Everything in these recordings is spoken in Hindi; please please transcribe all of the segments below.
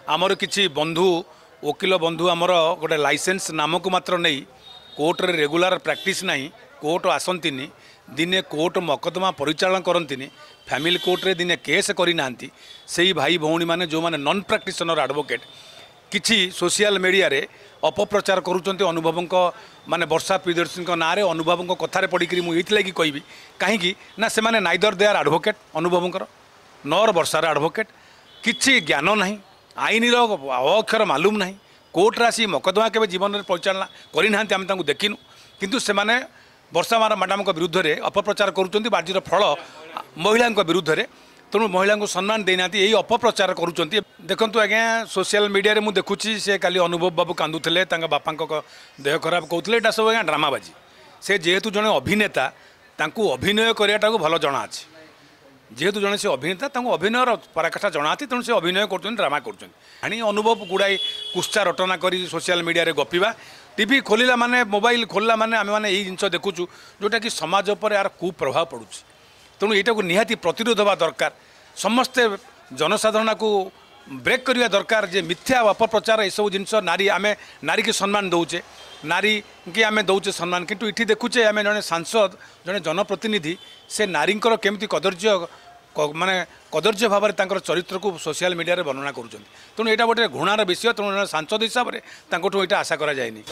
आमर किछि बंधु वकिल बंधु आमर गोटे लाइसेंस नामक मात्र नहीं कोर्ट रे रेगुलर प्रैक्टिस नहीं कोर्ट आसंतिनी दिने कोर्ट मकदमा परिचालन करंतिनी फैमिली कोर्ट रे दिने केस करि नांती सेही भाई भौणी माने जो माने नॉन प्रैक्टिशनर एडवोकेट किछि सोशल मीडिया रे अपप्रचार करूचंती अनुभवंक माने वर्षा प्रियदर्शनी ना रे अनुभवंक कथारे पड़िकरी मु एथि कहबी कहीं ना से माने नाइदर दे आर एडवोकेट अनुभवंकर नर वर्षार एडवोकेट किछि ज्ञान नहीं आईन अक्षर मालूम नहीं कोर्ट राशि मकदमा के जीवन में परिचालना करना आम देखिनु किंतु से माने वर्षा मैडम विरुद्ध में अपप्रचार करुँच बाजीर फल महिला विरुद्ध में तेणु महिला को सम्मान देना यही अपप्रचार करुँच देखूँ आज्ञा सोशल मीडिया मुझे देखुची से काली अनुभव बाबू कांदुले बापा देह खराब कहते यहाँ सब आज्ञा ड्रामाबाजी से जेहेतु जड़े अभिनेता अभिनय कराटा भल जना अच्छे जेहेतु जड़े से अभिनेता अभिनयर पराकाष्ठा जना तेणु से अभिनय कर ड्रामा कर अनुभव गुड़ाए कुश्चा रटना कर सोशल मीडिया रे गपिबा टीवी खोलिला माने मोबाइल खोलला माने आम मैंने यही जिन देखुचु जोटा कि समाज पर यार कुप्रभाव पड़ुଛି तेणु यहाँ को निहाती प्रतिरोध हवा दरकार समस्ते जनसाधारण को ब्रेक करवा दरकार जे मिथ्या अपप्रचार यू जिनस नारी आम नारी की सम्मान दौचे नारी की आम दौचे सम्मान किंतु इठी देखुचे आम जड़े सांसद जड़े जनप्रतिनिधि से नारी केमती कदर्य माने कदर्य भाव में चरित्र को सोशल मीडिया रे वर्णना करुँच तेणु यहाँ गोटे घृणार विषय तेणु सांसद हिसाब से यहाँ आशा करा जाएनी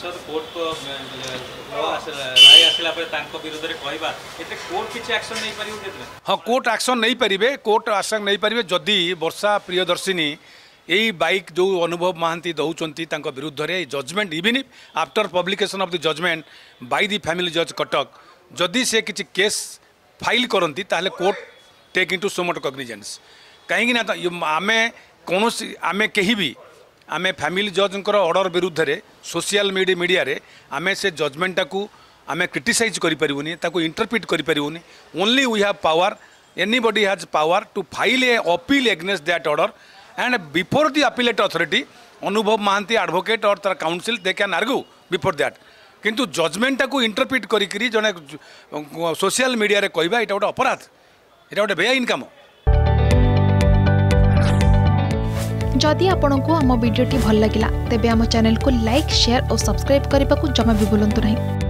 हाँ कोर्ट एक्शन नहीं पारे कोर्ट एक्शन नहीं पारे जदि वर्षा प्रियदर्शिनी यही बाइक जो अनुभव महांती दौरान विरुद्ध में judgment even after publication of the judgment by the family जज कटक जदि से किसी केस फाइल करती ताहले court take into so much cognizance कहीं आम कौन आम कहीं भी आम फैमिली जजर ऑर्डर विरुद्ध में सोशल मीडिया रे आम से जजमेंटा को आम क्रिटिसाइज करें इंटरप्रिट करें only we have power anybody has power to file a appeal against that order and before the appellate authority Anubhav Mohanty advocate और तार counsel they can argue before that किंतु जजमेंटा को इंटरप्रिट करी जड़े सोशल मीडिया रे कहबा एटा गोटे अपराध एटा गोटे बेआईन काम। जदि आपंक आम भिडी भल लगा तेब आम चैनल को लाइक शेयर और सब्सक्राइब करने को जमा भी भूलु नहीं।